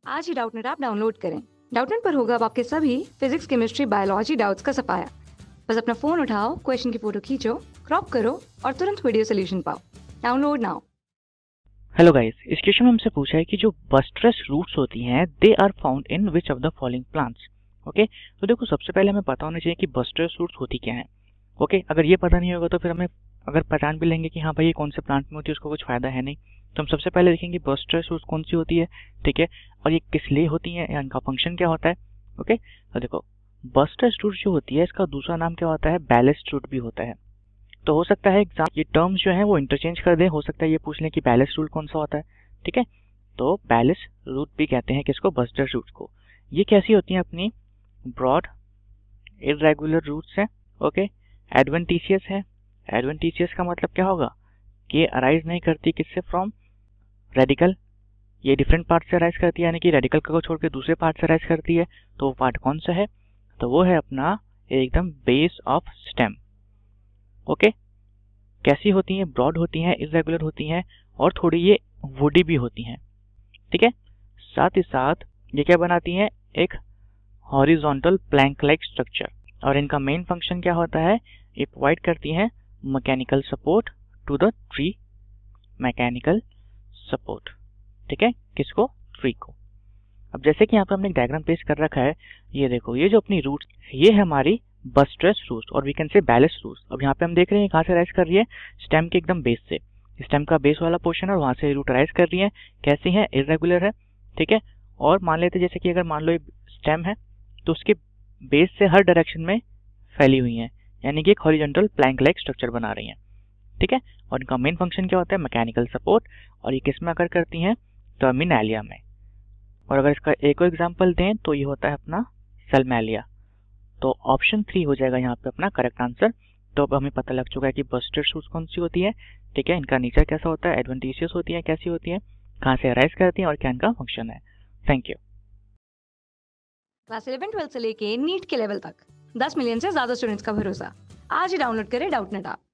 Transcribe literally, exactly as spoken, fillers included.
आज ही Doubtnut app download करें। डाउटनेट पर होगा अब आपके सभी फिजिक्स, केमिस्ट्री, बायोलॉजी डाउट्स का सफाया। बस अपना फोन उठाओ, क्वेश्चन की फोटो खींचो, क्रॉप करो और तुरंत वीडियो सोल्यूशन पाओ। Download now. हेलो गाइस, इस क्वेश्चन में हमसे पूछा है कि जो बस्ट्रेस रूट्स होती हैं they are found in which of the following plants. Okay, तो देखो सबसे पहले हमें पता होना चाहिए कि बस्ट्रेस रूट्स होती क्या है। Okay okay? अगर ये पता नहीं होगा तो फिर हमें अगर पहचान भी लेंगे कि हाँ भाई ये कौन से प्लांट में होती है उसको कुछ फायदा है नहीं। तो हम सबसे पहले देखेंगे बस्ट्रेस रूट्स कौन सी होती है, ठीक है, और ये किस लिए होती है या इनका फंक्शन क्या होता है। Okay okay? तो देखो बस्ट्रेस रूट जो होती है इसका दूसरा नाम क्या होता है, बैलेस्ट रूट भी होता है। तो हो सकता है एग्जाम ये टर्म्स जो है वो इंटरचेंज कर दें, हो सकता है ये पूछ लें कि बैलेस्ट रूट कौन सा होता है, ठीक है। तो बैलेस्ट रूट भी कहते हैं किसको, बस्ट्रेस रूट को। ये कैसी होती हैं, अपनी ब्रॉड इरेगुलर रूट्स है। ओके, एडवेंटिशियस है। एडवेंटिशियस का मतलब क्या होगा कि अराइज नहीं करती किससे, फ्रॉम रेडिकल। ये डिफरेंट पार्ट से अराइज करती है, यानी कि रेडिकल को छोड़ के दूसरे पार्ट से अराइज करती है। तो वो पार्ट कौन सा है, तो वो है अपना एकदम base of stem. Okay okay? कैसी होती हैं, ब्रॉड होती हैं, इरेगुलर होती हैं और थोड़ी ये वुडी भी होती हैं, ठीक है। साथ ही साथ ये क्या बनाती हैं, एक हॉरिजॉन्टल प्लैंक लाइक स्ट्रक्चर, और इनका मेन फंक्शन क्या होता है, ये प्रोवाइड करती हैं mechanical support to the tree. Mechanical support, ठीक है, किसको, ट्री को। अब जैसे कि यहाँ पे हमने एक डायग्राम पेश कर रखा है, ये देखो ये जो अपनी रूट्स, ये है हमारी बस्ट्रेस रूट्स और we can say ballast roots. अब यहाँ पे हम देख रहे हैं कहाँ से राइज कर रही है, स्टेम के एकदम बेस से। स्टेम का बेस वाला पोर्शन है और वहाँ से रूट राइज कर रही है। कैसी है, इरेगुलर है, ठीक है। और मान लेते जैसे कि अगर मान लो स्टेम है तो उसके बेस से हर डायरेक्शन में फैली हुई है, यानी कि एक हॉरिजॉन्टल प्लैंक लाइक स्ट्रक्चर बना रही है, ठीक है। और इनका मेन फंक्शन क्या होता है, मैकेनिकल सपोर्ट, और ये किस में आकर करती हैं, टर्मिनेलिया में। और अगर इसका एक और एग्जाम्पल दें तो ये होता है अपना सल्मेलिया। तो ऑप्शन थ्री हो जाएगा यहाँ पे अपना करेक्ट आंसर। तो अब हमें पता लग चुका है कि बस्ट्रेस रूट्स कौन सी होती है, ठीक है, इनका नेचर कैसा होता है, एडवेंटिशियस होती है, कैसी होती है, कहाँ से अराइज करती हैं और क्या इनका फंक्शन है। Thank you. Class eleven twelfth से लेके नीट के लेवल तक दस मिलियन से ज्यादा स्टूडेंट्स का भरोसा। आज ही डाउनलोड करें डाउटनेट ऐप।